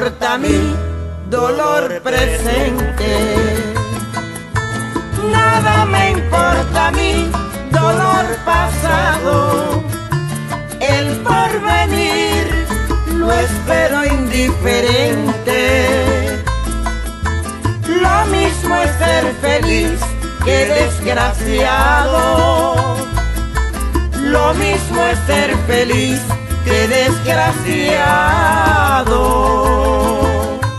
importa mi dolor presente. Nada me importa mi dolor pasado. El porvenir lo espero indiferente. Lo mismo es ser feliz que desgraciado. Lo mismo es ser feliz que desgraciado.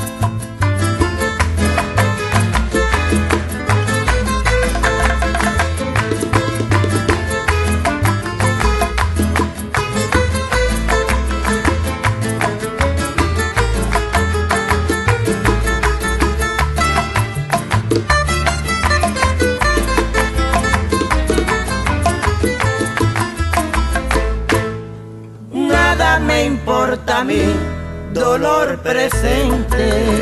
Nada me importa mi dolor presente.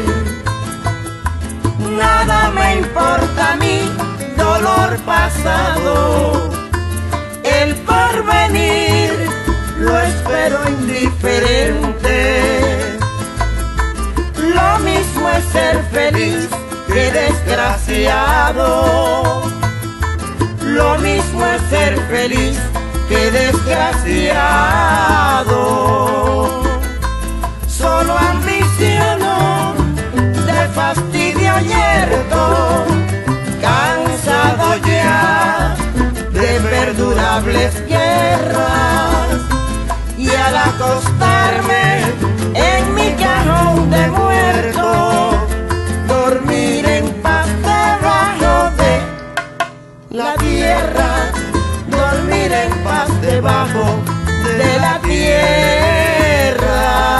Nada me importa mi dolor pasado. El porvenir lo espero indiferente. Lo mismo es ser feliz que desgraciado. Lo mismo es ser feliz que desgraciado. Solo ambiciono de fastidio yerto, cansado ya de perdurables guerras, y al acostarme en mi cajón de muerto, dormir en paz debajo de la tierra. Dormir en paz debajo de la tierra.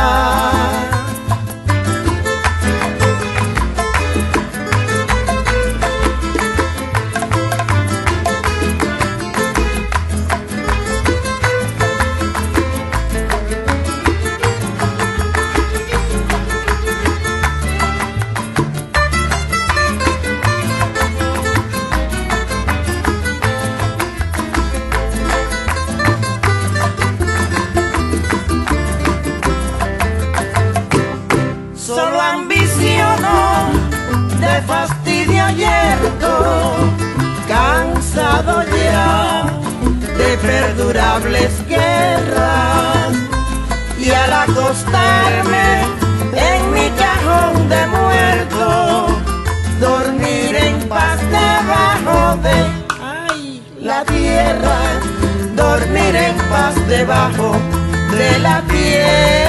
Solo ambiciono de fastidio yerto, cansado ya de perdurables guerras, y al acostarme en mi cajón de muerto, dormir en paz debajo de la tierra. Dormir en paz debajo de la tierra.